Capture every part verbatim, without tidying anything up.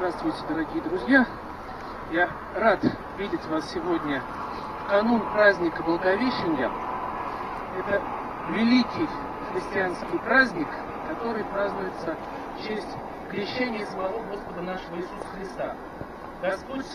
Здравствуйте, дорогие друзья! Я рад видеть вас сегодня в канун праздника Благовещения. Это великий христианский праздник, который празднуется в честь крещения самого Господа нашего Иисуса Христа. Господь,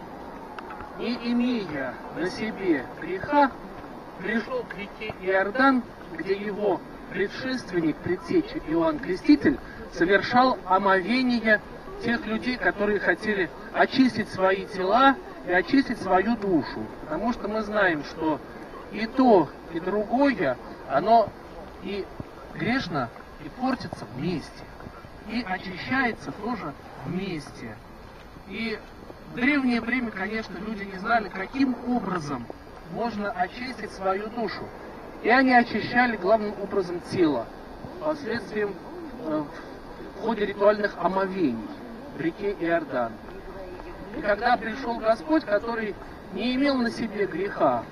не имея на себе греха, пришел к реке Иордан, где его предшественник, предтеча Иоанн Креститель, совершал омовение тех людей, которые хотели очистить свои тела и очистить свою душу. Потому что мы знаем, что и то, и другое, оно и грешно, и портится вместе, и очищается тоже вместе. И в древнее время, конечно, люди не знали, каким образом можно очистить свою душу. И они очищали главным образом тело, последствием э, в ходе ритуальных омовений в реке Иордан. И когда пришел Господь, который не имел на себе греха,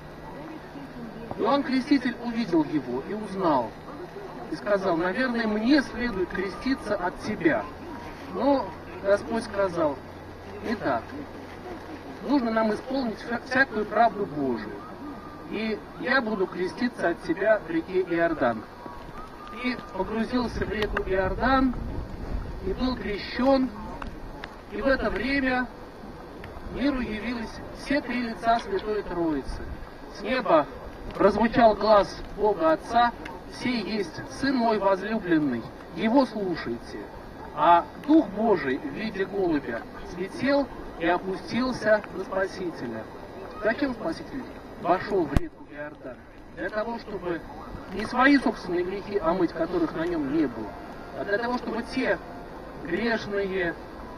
Иоанн Креститель увидел его и узнал, и сказал: наверное, мне следует креститься от тебя. Но Господь сказал: не так. Нужно нам исполнить всякую правду Божию. И я буду креститься от тебя в реке Иордан. И погрузился в реку Иордан, и был крещен. И в это время миру явились все три лица Святой Троицы. С неба прозвучал глас Бога Отца: «Сей есть Сын мой возлюбленный, Его слушайте». А Дух Божий в виде голубя слетел и опустился на Спасителя. Зачем Спаситель вошел в реку Иордан? Для того, чтобы не свои собственные грехи омыть, которых на нем не было, а для того, чтобы те грешные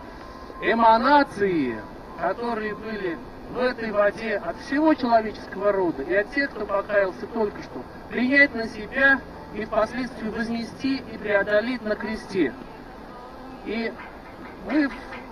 эманации, которые были в этой воде от всего человеческого рода и от тех, кто покаялся только что, принять на себя и впоследствии вознести и преодолеть на кресте. И мы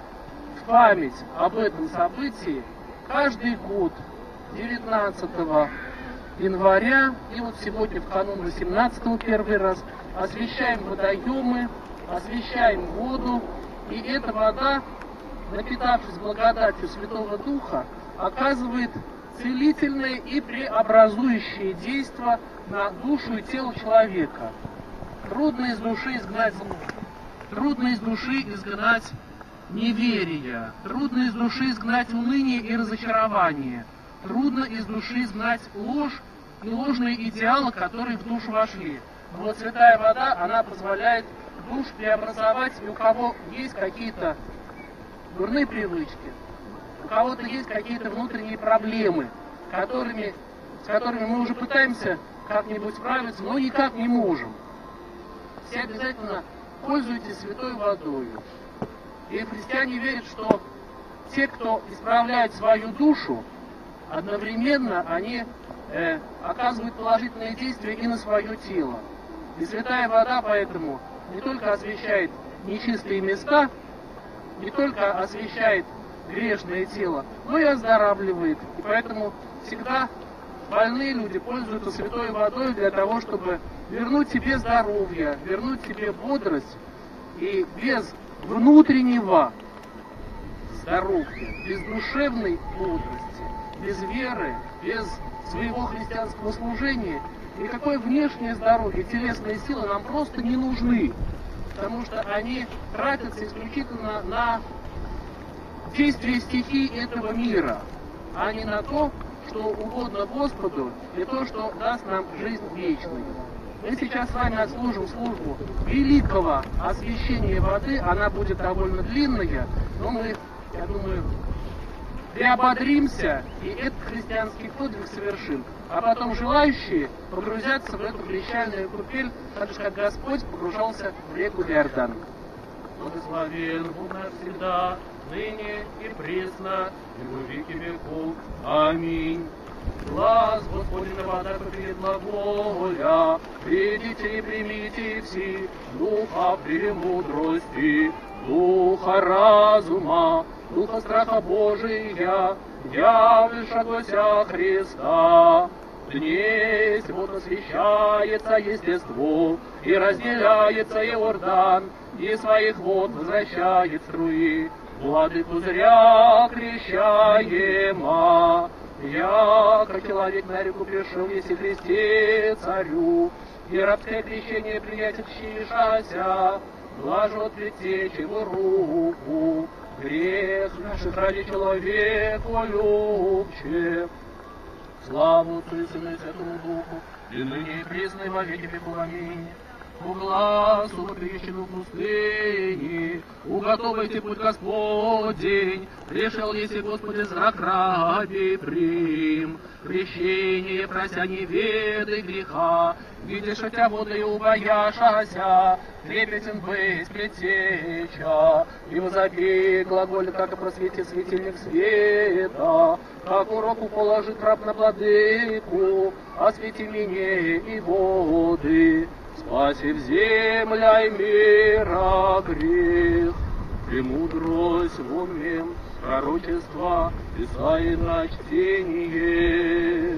в память об этом событии каждый год девятнадцатого января, и вот сегодня в канун восемнадцатого первый раз, освещаем водоемы, освещаем воду, и эта вода, напитавшись благодатью Святого Духа, оказывает целительное и преобразующее действие на душу и тело человека. Трудно из души изгнать, трудно из души изгнать неверие, трудно из души изгнать уныние и разочарование, трудно из души изгнать ложь и ложные идеалы, которые в душу вошли. Но вот святая вода, она позволяет душу преобразовать, и у кого есть какие-то дурные привычки, у кого-то есть какие-то внутренние проблемы, которыми, с которыми мы уже пытаемся как-нибудь справиться, но никак не можем. Все обязательно пользуйтесь святой водой. И христиане верят, что те, кто исправляет свою душу, одновременно они э, оказывают положительное действие и на свое тело. И святая вода поэтому не только освещает нечистые места, не только освещает грешное тело, но и оздоравливает. И поэтому всегда больные люди пользуются святой водой для того, чтобы вернуть себе здоровье, вернуть себе бодрость. И без внутреннего здоровья, без душевной бодрости, без веры, без своего христианского служения, никакое внешнее здоровье, телесные силы нам просто не нужны. Потому что они тратятся исключительно на действие стихий этого мира, а не на то, что угодно Господу, и то, что даст нам жизнь вечную. Мы сейчас с вами отслужим службу великого освящения воды. Она будет довольно длинная, но мы, я думаю, приободримся и этот христианский подвиг совершим. А потом желающие погрузятся в эту прощальную купель, так же, как Господь погружался в реку Иордан. Благословен Бог навсегда, ныне и присно, и во веки веков. Аминь. Глаз Господень на водах перед глаголя, придите и примите все духа премудрости, духа разума, духа страха Божия, явлешегося Христа, Днесь вот освещается естество, и разделяется Иордан, и своих вод возвращает струи. Владыку зря крещаема, яко человек на реку пришел, если Христе царю, и рабское крещение принять отщишася, блажет предтечь его руку, грех наших ради человеку любче. Славу Отцу и Сыну и Святому Духу, и ныне и присно и во веки веков. Аминь. По глазу покрещену в пустыне, уготовайте путь Господень, решил, если Господи знак раби прим, крещение, прося не веды греха, видишь, хотя воды убояшася, трепетен быть предтеча, и возопи глаголь, как и просветит светильник света, как уроку положит раб на владыку, освети меня и воды. Спаси в земля и мира грех, премудрость в уме, пророчества, писай на чтение.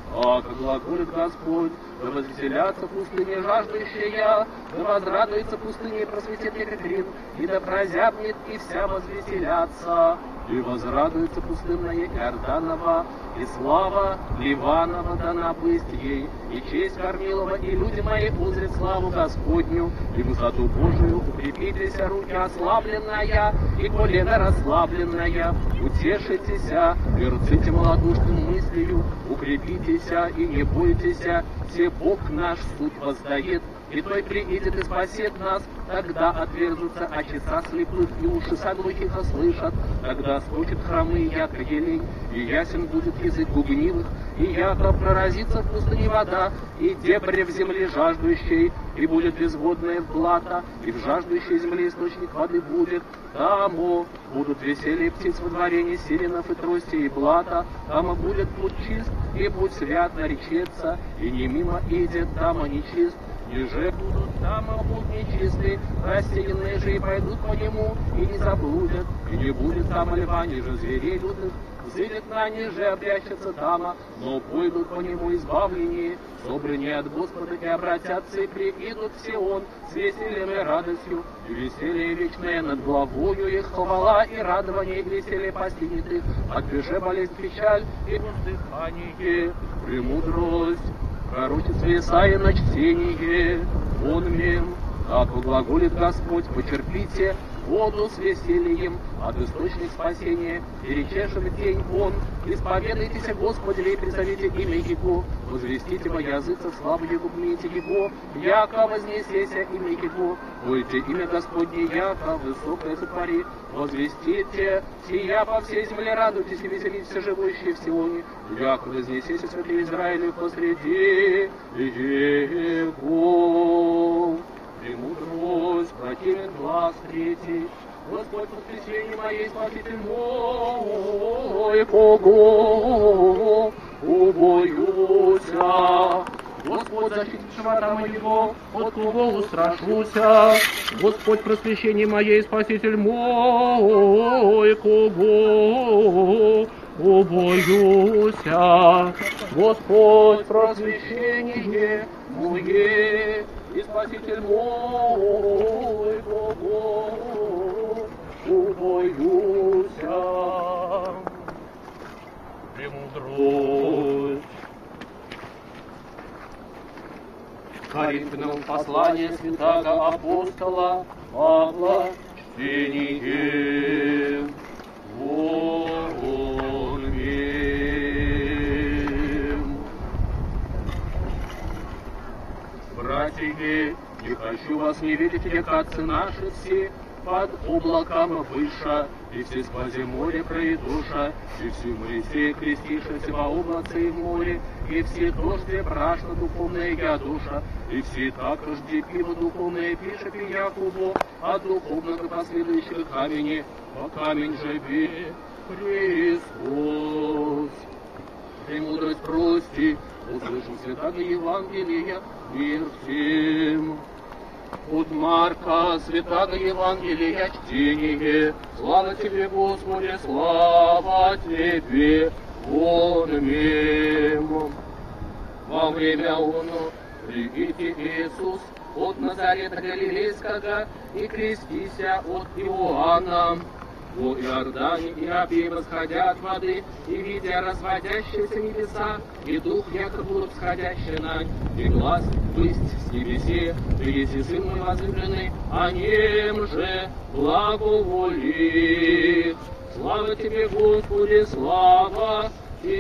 А как глаголит Господь, да возвеселятся пустыни жаждущая, да возрадуется пустыне просветит Екатерин, и да прозябнет и вся возвеселятся, и возрадуется пустынная Иорданова, и слава Ливанова дана быть ей, и честь Кормилова, и люди мои узрят славу Господню, и высоту Божию укрепитесь, руки ослабленная, и колено расслабленная, утешитесь, и рците малодушным мыслью, укрепитесь, и не бойтесь, все Бог наш суд воздает, и Той приидет и спасет нас, тогда отверзутся очеса слепых, и уши соглухих услышат, тогда скочит хромы, яко елей, и ясен будет язык гугнивых, и яко проразится в пустыне вода, и дебри в земле жаждущей, и будет безводное блато, и в жаждущей земле источник воды будет, тамо будут веселье птиц во дворении сиренов и трости и блата, тамо будет путь чист, и путь свят наречется, и не мимо идет, тамо нечист, ниже будут там путь нечистый, расселенные же и пойдут по нему, и не заблудят, и не будет там льва, ниже зверей лютых, взыдет на ниже, обрящется тама, но пойдут по нему избавление, собрание от Господа, и обратятся, и приидут в Сион с весельем и радостью, и веселье вечное над главою их, хвала и радование, и веселье постигнет их, отбеже болезнь печаль, и воздыхание, премудрость. Пророчество Исаия на чтение, он мем, как глаголит Господь, почерпите воду с весельем от источник спасения, и речешем день он, исповедайтесь Господи, и призовите имя Его, возвестите во языцах славу Его, гните Его, яко вознесеся имя Его, пойте имя Господне, яко высокое сотвори, возвестите, сия по всей земле радуйтесь и веселитесь все живущие в Сионе, яко вознесеся святые Израилю посреди Его. Премудрость, противен глаз третий, Господь воскресенье моей, Спаситель мой, кого убоюся. Господь защитит живота моего, от кого устрашуся. Господь просвещение моей, Спаситель мой, кого убоюся. Господь просвещение мое, и Спаситель мой, кого убоюся. Премудрость. Коринфянам послание святого апостола Павла, чтение. Вон вем. Братья, не хочу вас не видеть, река отцы наши все, под облаком выше, и все сквози море проидуша, и все Моисея крестившись во облаце и в море, и все дожди брашно духовная я душа, и все так жди пиво духовное пише пия кубо, от духовного последующего камени, по камень же бе Христос. Премудрость прости, услышим святого Евангелия, мир всем. От Марка, святого Евангелия, чтение. Слава Тебе, Господи, слава Тебе, вон мимо. во время луну. Придите, Иисус, от Назарета Галилейского, и крестися от Иоанна. У Иордане и Апии восходят воды, и видя разводящиеся небеса, и дух якобы будут сходящие на, и глаз, то есть с небеси, ты еси сын мой возлюбленный, о нем же благоволит. Слава тебе, Господи, слава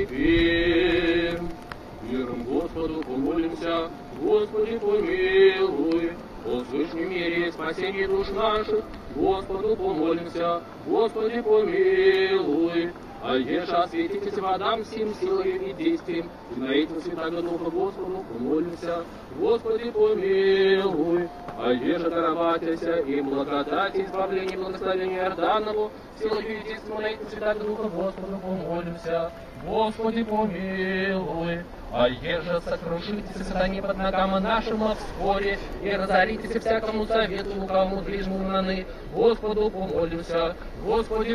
тебе. Миром Господу помолимся, Господи, помилуй. О свышнем мире спасение душ наших, Господу помолимся, Господи, помилуй. А еже осветитесь водам всем силою и действием, и на этим Святаго Духа Господу помолимся, Господи, помилуй. А еже дароватися и благодати, избавление, благословения Иорданову, силою и действием на этим Святаго Духа Господу помолимся, Господи, помилуй. А еже сокрушитесь, сатане под ногам нашим в споре, и разоритесь всякому совету, лукавому ближнему наны, Господу помолимся, Господи,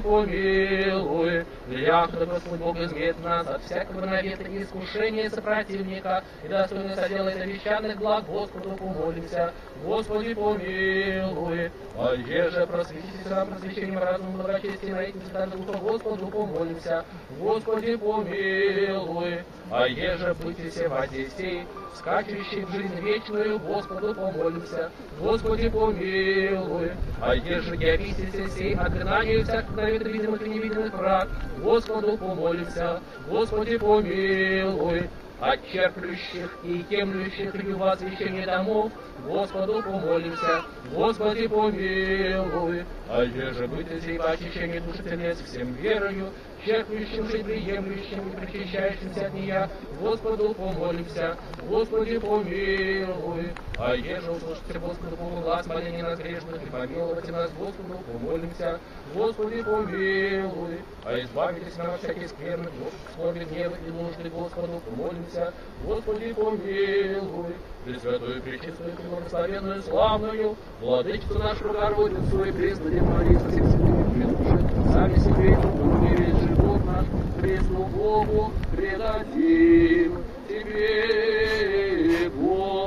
помилуй. Яхда Господь Бог измет нас от всякого навета и искушения сопротивника, и достойно соделает обещанных благ, Господу помолимся, Господи, помилуй. А еже просветитесь нам просвещением разума благочестия на этим Святаго Духа, Господу помолимся, Господи, помилуй. А еже будьте все воздействий, скачущий в жизнь вечную, Господу помолимся, Господи, помилуй. А еже явитесь сей отгнанию всяких навет видимых и невидимых враг, Господу помолимся, Господи, помилуй. От черплющих и емлющих его освящение домов, Господу помолимся, Господи, помилуй. А еже быты сей по очищению души телес всем верою, черплющим же приемлющим и причащающимся от нея, Господу помолимся, Господи, помилуй. А еже услышите Господу Богу глаз моления нас грешных, и помилуйте нас, Господу помолимся, Господи, помилуй. А избавитесь нам от всяких скверных, скорби, гнева и нужды, Господу помолимся, Господи, помилуй. Пресвятую, пречистую, благословенную, славную, Владычицу нашу Богородицу и Пресную Марию со всех святыми души, сами себе и друг весь живот наш, Пресну Богу предадим Тебе,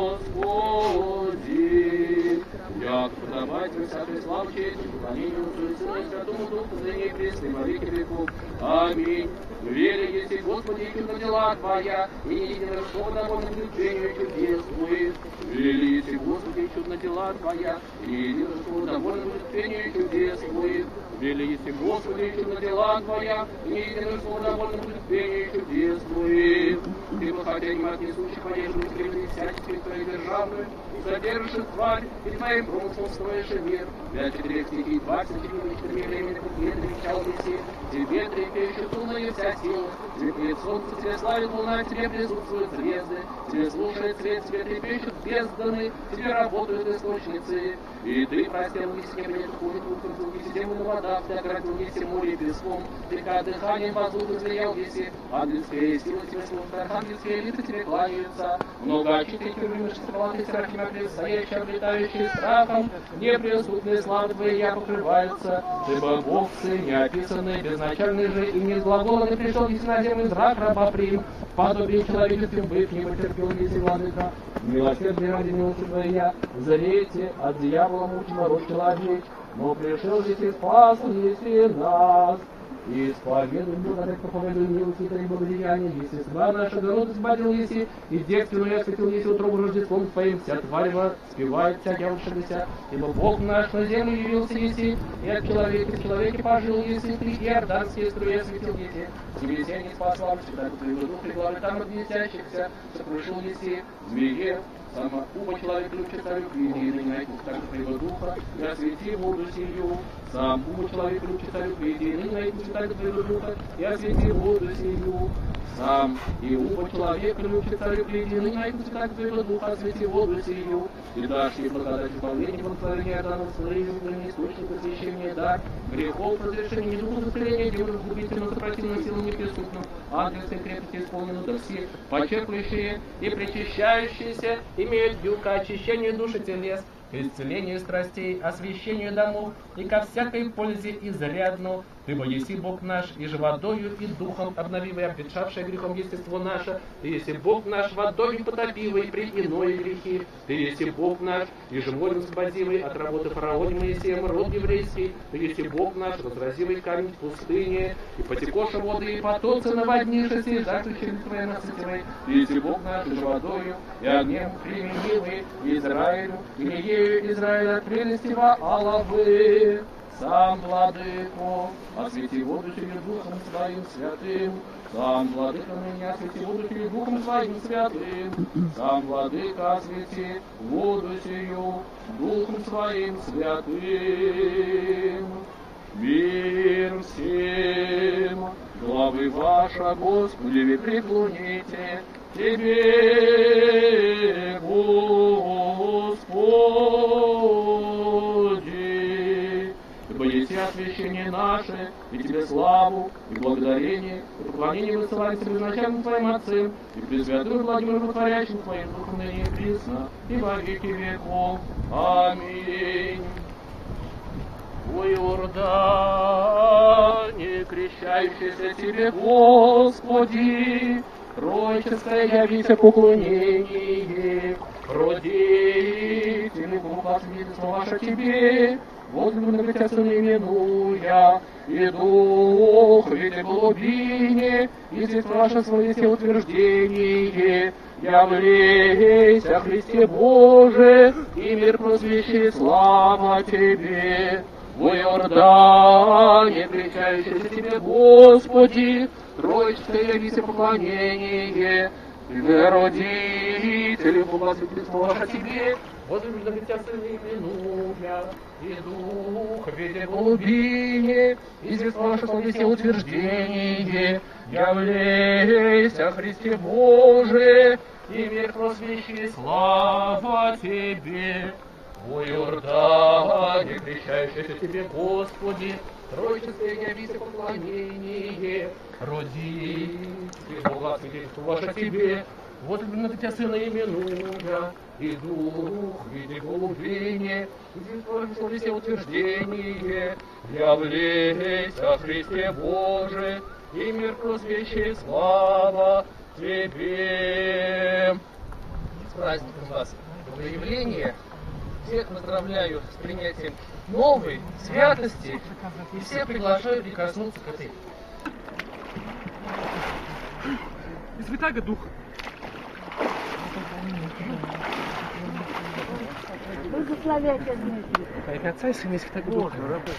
Господи. Як подавайте всякой славу, честь, поклонению, Сыну и Святому Духу, зрение Пресной во веки веков. Аминь. Вере еси, Господи, и чудо дела Твоя, и единое слово довольно заключению чудес Твоих. Вере еси, Господи, и чудо дела Твоя, и единое слово довольно заключению чудес Твоих. Вере еси, Господи, и чудо дела Твоя, и единое слово довольно заключению чудес Твоих. Ты похотением от несущих понежных скреплений всяческих Твоей державную, задержишь тварь, и Твоим промыслом строишь мир. Для четырех стихий, двадцать четыре времени, не трещал еси, Тебе трепещет лунная вся сила, Тебе солнце, Тебе славит луна, Тебе присутствуют звезды, Тебе слушает свет, Тебе трепещут безданы, Тебе работают источницы. И Ты простил еси небо, ходит в еси землю на водах, Ты оградил еси море песком, Ты как дыханием воздух излиял еси, ангельская сила Тебе служит, архангельские лица Тебе кланяются. Много очистых любимых стрелах и серафима предстоящие, облетающие страхом, неприступные славы Твоя покрываются. Ты Бог, Сын, неописанный, безначальный же и неизглаголанный, пришел еси на землю, зрак раба прим, подобие человеческим быв, не потерпел еси, Владыка. Милосердие ради милости Твоя, зарейте от дьявола мучного род человек, но пришел еси, спас еси нас. И исповедуем благодаря проповедуем милости и благодеяния, если судьба наша город избавил еси, и девственную осветил еси утробу Рождеством Твоим, вся тварь воспевает вся явившаяся, ибо Бог наш на землю явился еси, и от человека в человеке пожил еси, Ты иорданские струи осветил еси, тебе не спасла, всегда Твоего Духа, и главы там от несящихся, сокрушил еси, змее, само ума человек ключит царю, и единый найти так Твоего Духа, и освети воду сию. Сам ума человек ключит царю, и единый найти так Твоего Духа, и освети воду сию. Сам и ума человек ключит царю, и единый найти так Твоего Духа, освети воду сию. И дашь ей благодать исполнения, благословения данного своего, источник посвящения дар, грехов, разрешения, духа заскорения, демонов губительным, сопротивным силам неприступным, ангельской крепости исполнены до все, почерпывающие и причащающиеся, имеют дюк к очищению души телес, к исцелению страстей, освящению домов и ко всякой пользе изрядно, Ибо еси Бог наш, и же водою и духом обновивый, обветшавшее грехом естество наше. Ты еси Бог наш, водою потопивый, при иное грехи. Ты еси Бог наш, и же морем сбодивый, от работы фараоне Моисеем, род еврейский. Ты еси Бог наш, разразивый камень в пустыне, и потекоша воды, и потоцы наводнишься, и жажду через твоей насытивой. Ты еси Бог наш, и же водою, и огнем применивый, Израилю, и ею Израиль от прелести Вааловы. Сам, Владыко, освети воду через Духом Своим святым. Сам, Владыка, меня освети воду через Духом Своим святым. Сам, Владыка, освети воду сию Духом Своим святым. Мир всем, главы ваша, Господи, вы преклоните Тебе, Господи. Ибо есть освящение наше, и Тебе славу, и благодарение, и поклонение высылаем Тебе изначальным Твоим Отцем, и Пресвятую Владимиру Творящим Твоим Духом ныне и присно, и во веки веков. Аминь. О Иордане, крещающийся Тебе, Господи, Троическое явися поклонение, родители, Бога свидетельство ваше Тебе, возлюбленный Христа Сына именуя, и Дух, видя глубине, и здесь ваше свое утверждение, явлейся, Христе Боже, и мир просвещи, слава Тебе. В Иордане, кричащийся Тебе, Господи, Троическое явися поклонение, и родители, Бога свидетельство ваше Тебе, возлюбленный Тебя Сына именуя, и Дух, видя глубине, и здесь ваше словесие утверждение, явлейся, Христе Боже, и мир просвещи, слава Тебе. В Иордане, крещающийся Тебе, Господи, Троическое явися поклонение, родители, Бога свидетельство ваше Тебе, возлюбленный Тебя Сына именуя, и Дух, видя глубине, и здесь ваше словесие утверждение, явлейся, Христе Боже, и мир просвещи, слава Тебе. С праздником вас, Богоявление! Всех поздравляю с принятием новой святости и всех приглашаю прикоснуться к этой. И Святаго Дух. Благословяйте Дмитрий. Как Отца и Сына и Святаго Духа.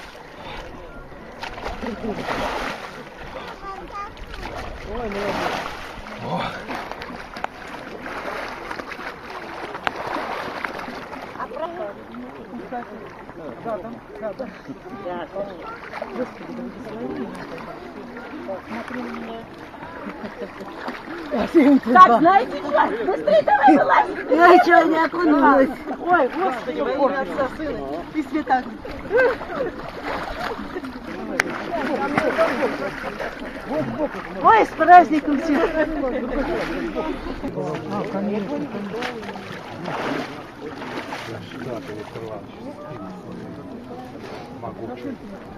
Ой, молодец. Да, там, да, да. Да, Господи, благослови. Смотри на меня. Так, знаете что? Быстрее давай вылазь! Я что, не окунулась? Ой, Господи, во имя Отца, Сына и Святаго. Ой, с праздником всех! А, конечно. Да, Виктор Иванович. Могучий.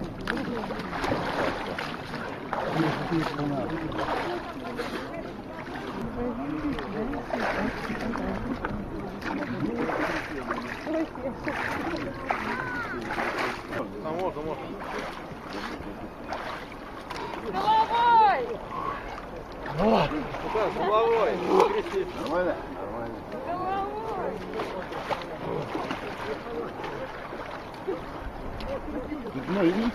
А можно, можно. Головой! Вот. Куда? С головой. Нормально? Нормально. Ну, идите.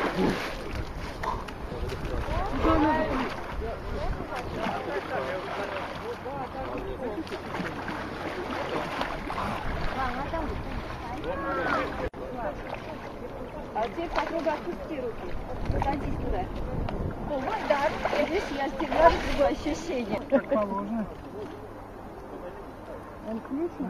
А теперь попробуй отпусти руки. Садись туда. О, вот да. Видишь, я с тебя другое ощущение. Как положено. Он включен?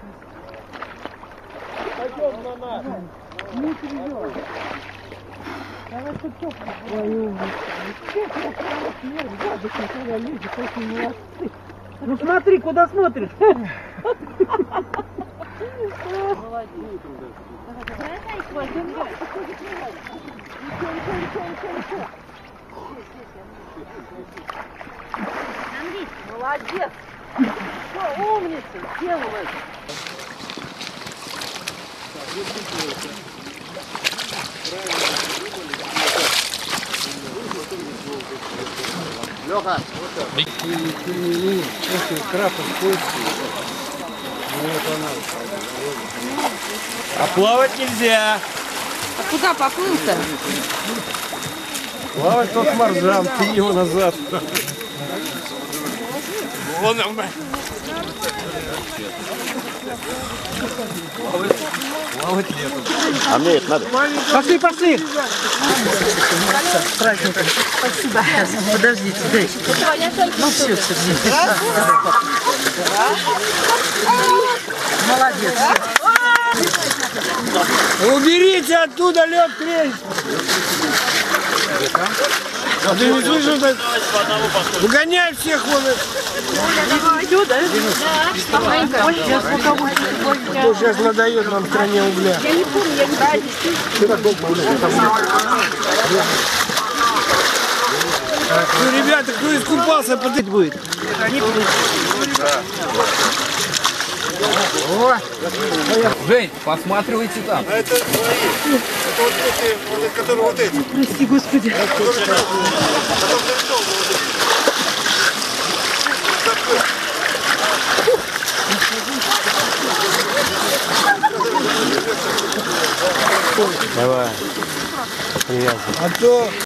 Пойдем на нас. Не перейдем. Давай тут тепло. Ой, ужас. Тепло, смерть, гадость, никогда люди такие молодцы. Ну смотри, куда смотришь. Молодец. Что, умница, делай. Леха. Если крапа в Польше, А плавать нельзя. А куда поплыл-то? плавать тот маржан, ты его назад. Вон он. Плавать летом. А мне это надо? Пошли, пошли! Спасибо. Подождите, дайте. Ну все, Сергей. Молодец. Уберите оттуда лед крень! А ты не слышишь? Так... Выгоняй всех вон! Кто сейчас надает нам в стране угля? Я не помню, я не знаю. Ну, ребята, кто искупался, подать будет. Жень, посматривайте там. А это твои. Вот эти, вот, которые вот эти. Прости, Господи. Давай. Привязывай. А то...